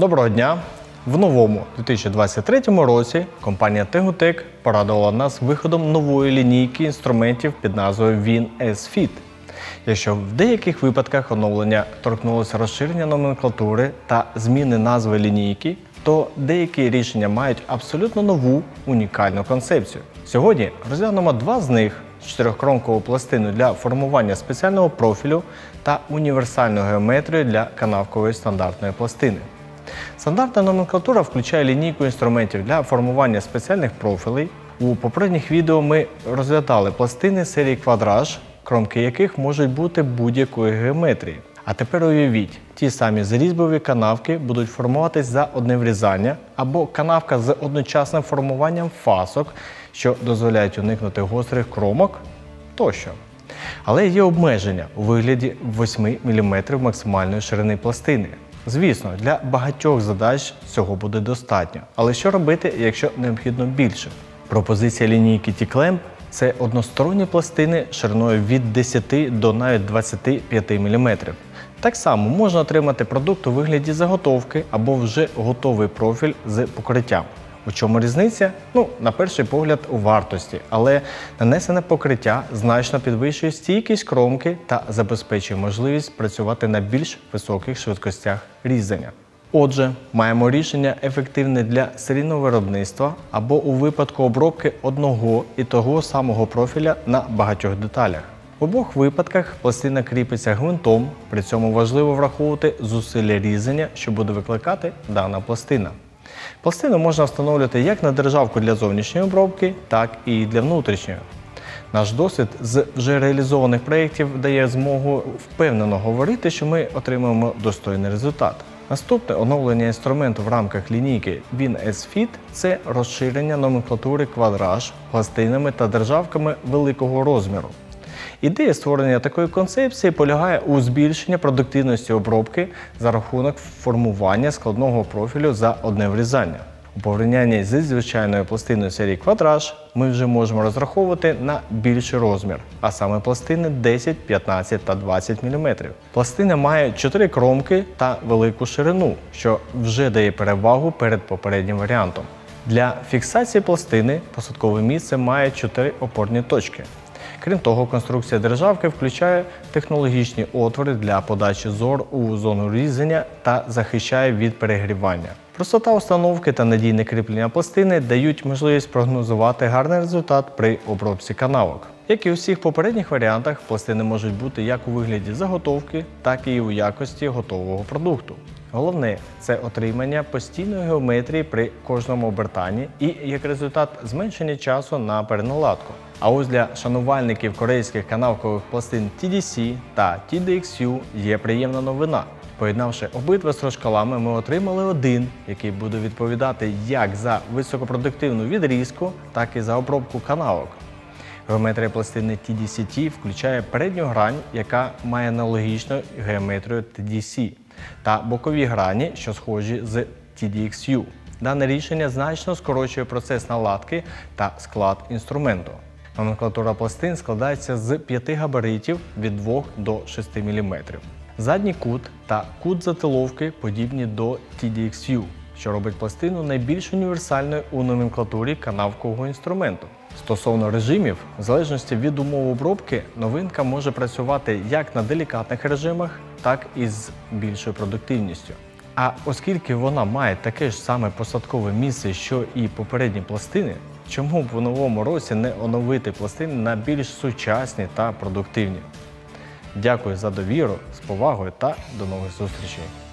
Доброго дня! В новому 2023 році компанія Tegotec порадувала нас виходом нової лінійки інструментів під назвою WinS-Fit. Якщо в деяких випадках оновлення торкнулося розширення номенклатури та зміни назви лінійки, то деякі рішення мають абсолютно нову унікальну концепцію. Сьогодні розглянемо два з них – чотирьохкромкову пластину для формування спеціального профілю та універсальну геометрію для канавкової стандартної пластини. Стандартна номенклатура включає лінійку інструментів для формування спеціальних профілей. У попередніх відео ми розглядали пластини серії Quadrage, кромки яких можуть бути будь-якої геометрії. А тепер уявіть, ті самі зрізьбові канавки будуть формуватись за одне врізання, або канавка з одночасним формуванням фасок, що дозволяють уникнути гострих кромок тощо. Але є обмеження у вигляді 8 мм максимальної ширини пластини. Звісно, для багатьох задач цього буде достатньо. Але що робити, якщо необхідно більше? Пропозиція лінійки T-Clamp – це односторонні пластини шириною від 10 до навіть 25 мм. Так само можна отримати продукт у вигляді заготовки або вже готовий профіль з покриттям. У чому різниця? На перший погляд у вартості, але нанесене покриття значно підвищує стійкість кромки та забезпечує можливість працювати на більш високих швидкостях різання. Отже, маємо рішення ефективне для серійного виробництва або у випадку обробки одного і того самого профіля на багатьох деталях. В обох випадках пластина кріпиться гвинтом, при цьому важливо враховувати зусилля різання, що буде викликати дана пластина. Пластину можна встановлювати як на державку для зовнішньої обробки, так і для внутрішньої. Наш досвід з вже реалізованих проєктів дає змогу впевнено говорити, що ми отримаємо достойний результат. Наступне оновлення інструменту в рамках лінійки WinS-Fit – це розширення номенклатури Quadrage пластинами та державками великого розміру. Ідея створення такої концепції полягає у збільшенні продуктивності обробки за рахунок формування складного профілю за одне врізання. У порівнянні зі звичайною пластиною серії Quadrage ми вже можемо розраховувати на більший розмір, а саме пластини 10, 15 та 20 мм. Пластина має 4 кромки та велику ширину, що вже дає перевагу перед попереднім варіантом. Для фіксації пластини посадкове місце має 4 опорні точки. Крім того, конструкція державки включає технологічні отвори для подачі зор у зону різання та захищає від перегрівання. Простота установки та надійне кріплення пластини дають можливість прогнозувати гарний результат при обробці канавок. Як і у всіх попередніх варіантах, пластини можуть бути як у вигляді заготовки, так і у якості готового продукту. Головне – це отримання постійної геометрії при кожному обертанні і, як результат, зменшення часу на переналадку. А ось для шанувальників корейських канавкових пластин TDC та TDXU є приємна новина. Поєднавши обидва строчкалами, ми отримали один, який буде відповідати як за високопродуктивну відрізку, так і за обробку канавок. Геометрія пластини TDCT включає передню грань, яка має аналогічну геометрію TDC, та бокові грані, що схожі з TDXU. Дане рішення значно скорочує процес наладки та склад інструменту. Номенклатура пластин складається з 5 габаритів від 2 до 6 мм. Задній кут та кут затиловки подібні до TDXU, що робить пластину найбільш універсальною у номенклатурі канавкового інструменту. Стосовно режимів, в залежності від умов обробки, новинка може працювати як на делікатних режимах, так і з більшою продуктивністю. А оскільки вона має таке ж саме посадкове місце, що і попередні пластини, чому б в новому році не оновити пластини на більш сучасні та продуктивні? Дякую за довіру, з повагою та до нових зустрічей!